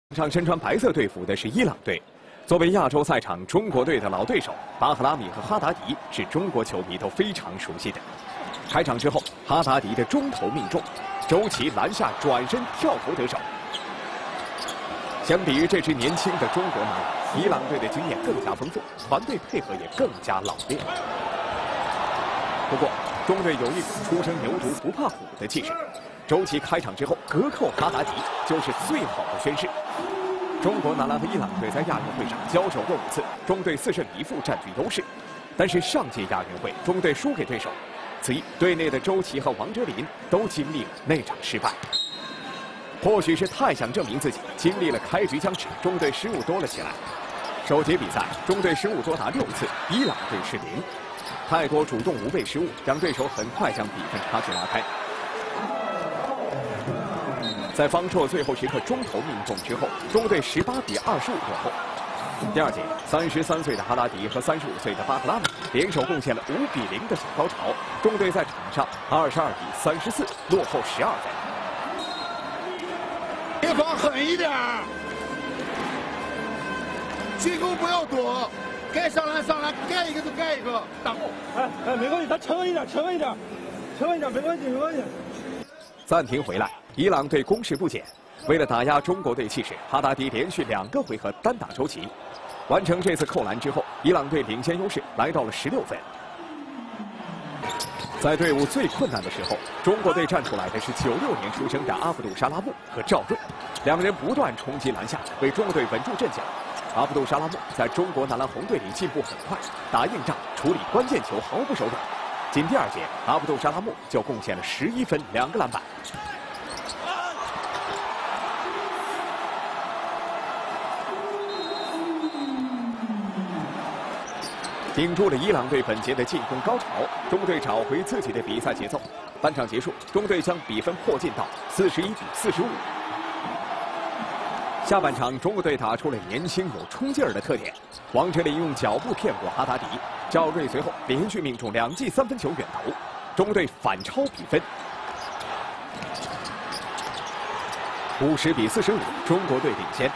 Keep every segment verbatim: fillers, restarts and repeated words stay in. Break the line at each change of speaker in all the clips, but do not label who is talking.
上身穿白色队服的是伊朗队。作为亚洲赛场中国队的老对手，巴赫拉米和哈达迪是中国球迷都非常熟悉的。开场之后，哈达迪的中投命中，周琦篮下转身跳投得手。相比于这支年轻的中国男篮，伊朗队的经验更加丰富，团队配合也更加老练。不过，中队有一股初生牛犊不怕虎的气势。周琦开场之后隔扣哈达迪，就是最好的宣示。中国男篮和伊朗队在亚运会上交手过五次，中队四胜一负占据优势。但是上届亚运会，中队输给对手，此役队内的周琦和王哲林都经历了那场失败。或许是太想证明自己，经历了开局僵持，中队失误多了起来。首节比赛，中队失误多达六次，伊朗队是零。太多主动无备失误，让对手很快将比分差距拉开。在方硕最后时刻中投命中之后，中队十八比二十五落后。第二节，三十三岁的哈达迪和三十五岁的巴赫拉米联手贡献了五比零的小高潮，中队在场上二十二比三十四落后十二分。
别防狠一点，进攻不要躲，该上篮上篮，该一个就该一个，打后。
哎哎，没关系，他沉稳一点，沉稳一点，沉稳一点，没关系，没关系。
暂停回来，伊朗队攻势不减。为了打压中国队气势，哈达迪连续两个回合单打周琦，完成这次扣篮之后，伊朗队领先优势来到了十六分。在队伍最困难的时候，中国队站出来的是九六年出生的阿卜杜沙拉木和赵睿，两人不断冲击篮下，为中国队稳住阵脚。阿卜杜沙拉木在中国男篮红队里进步很快，打硬仗、处理关键球毫不手软。仅第二节，阿卜杜沙拉木就贡献了十一分、两个篮板。顶住了伊朗队本节的进攻高潮，中队找回自己的比赛节奏。半场结束，中队将比分迫近到四十一比四十五。下半场，中国队打出了年轻有冲劲儿的特点。王哲林用脚步骗过哈达迪，赵睿随后连续命中两记三分球远投，中队反超比分，五十比四十五，中国队领先。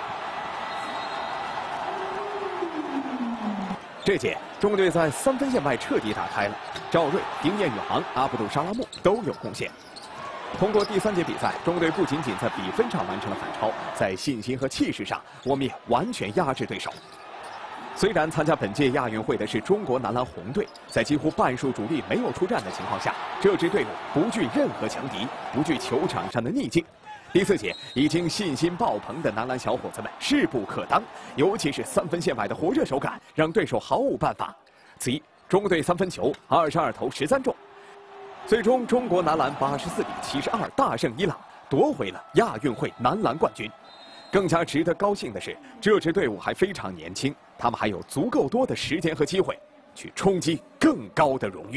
这届中队在三分线外彻底打开了，赵睿、丁彦雨航、阿卜杜沙拉木都有贡献。通过第三节比赛，中队不仅仅在比分上完成了反超，在信心和气势上，我们也完全压制对手。虽然参加本届亚运会的是中国男篮红队，在几乎半数主力没有出战的情况下，这支队伍不惧任何强敌，不惧球场上的逆境。第四节，已经信心爆棚的男篮小伙子们势不可当，尤其是三分线外的火热手感，让对手毫无办法。此役，中队三分球二十二投十三中，最终中国男篮八十四比七十二大胜伊朗，夺回了亚运会男篮冠军。更加值得高兴的是，这支队伍还非常年轻，他们还有足够多的时间和机会，去冲击更高的荣誉。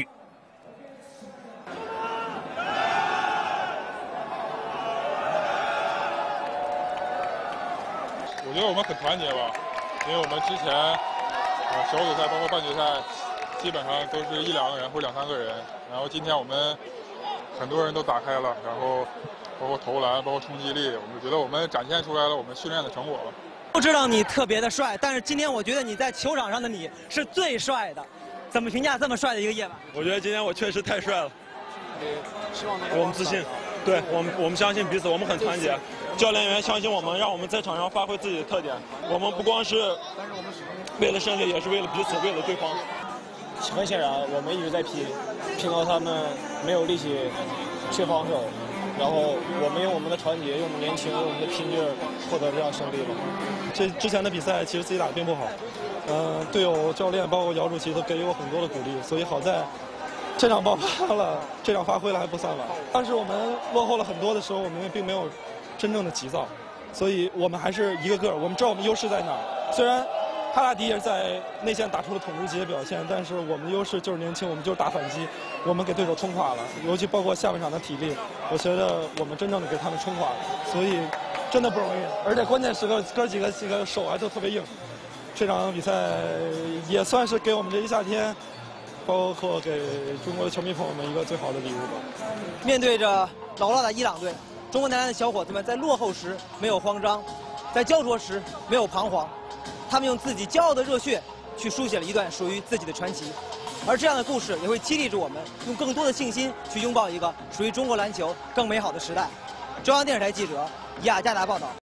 我觉得我们很团结吧，因为我们之前呃小组赛包括半决赛，基本上都是一两个人或两三个人，然后今天我们很多人都打开了，然后包括投篮，包括冲击力，我们觉得我们展现出来了我们训练的成果了。
不知道你特别的帅，但是今天我觉得你在球场上的你是最帅的，怎么评价这么帅的一个夜晚？
我觉得今天我确实太帅了，我们自信，对我们我们相信彼此，我们很团结。教练员相信我们，让我们在场上发挥自己的特点。我们不光是为了胜利，也是为了彼此，为了对方。
很显然，我们一直在拼，拼到他们没有力气去防守，然后我们用我们的团结，用我们年轻，用我们的拼劲儿获得这样胜利了。
这之前的比赛其实自己打得并不好，嗯、呃，队友、教练包括姚主席都给予我很多的鼓励，所以好在这场爆发了，这场发挥了还不算晚。但是我们落后了很多的时候，我们并没有真正的急躁，所以我们还是一个个，我们知道我们优势在哪儿。虽然哈达迪也是在内线打出了统治级的表现，但是我们的优势就是年轻，我们就是打反击，我们给对手冲垮了，尤其包括下半场的体力，我觉得我们真正的给他们冲垮了，所以真的不容易。而且关键时刻哥几个几个手还都特别硬，这场比赛也算是给我们这一夏天，包括给中国的球迷朋友们一个最好的礼物吧。
面对着老辣的伊朗队，中国男篮的小伙子们在落后时没有慌张， 在焦灼时没有彷徨，他们用自己骄傲的热血去书写了一段属于自己的传奇。而这样的故事也会激励着我们，用更多的信心去拥抱一个属于中国篮球更美好的时代。中央电视台记者雅加达报道。